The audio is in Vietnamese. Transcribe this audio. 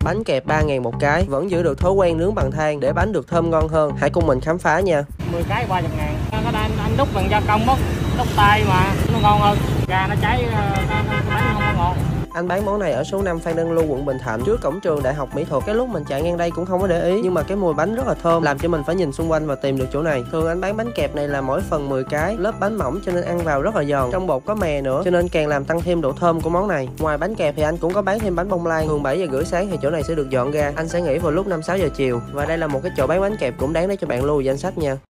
Bánh kẹp 3.000 một cái, vẫn giữ được thói quen nướng bằng than để bánh được thơm ngon hơn. Hãy cùng mình khám phá nha. 10 cái 30.000. Cái đây anh đúc bằng gia công đúc tay mà nó ngon hơn. Gà nó cháy bánh không có ngon. Anh bán món này ở số 5 Phan Đăng Lưu, quận Bình Thạnh, trước cổng trường Đại học Mỹ thuật. Cái lúc mình chạy ngang đây cũng không có để ý, nhưng mà cái mùi bánh rất là thơm, làm cho mình phải nhìn xung quanh và tìm được chỗ này. Thường anh bán bánh kẹp này là mỗi phần 10 cái, lớp bánh mỏng cho nên ăn vào rất là giòn, trong bột có mè nữa, cho nên càng làm tăng thêm độ thơm của món này. Ngoài bánh kẹp thì anh cũng có bán thêm bánh bông lan. Thường 7 giờ rưỡi sáng thì chỗ này sẽ được dọn ra, anh sẽ nghỉ vào lúc 5-6 giờ chiều. Và đây là một cái chỗ bán bánh kẹp cũng đáng để cho bạn lưu danh sách nha.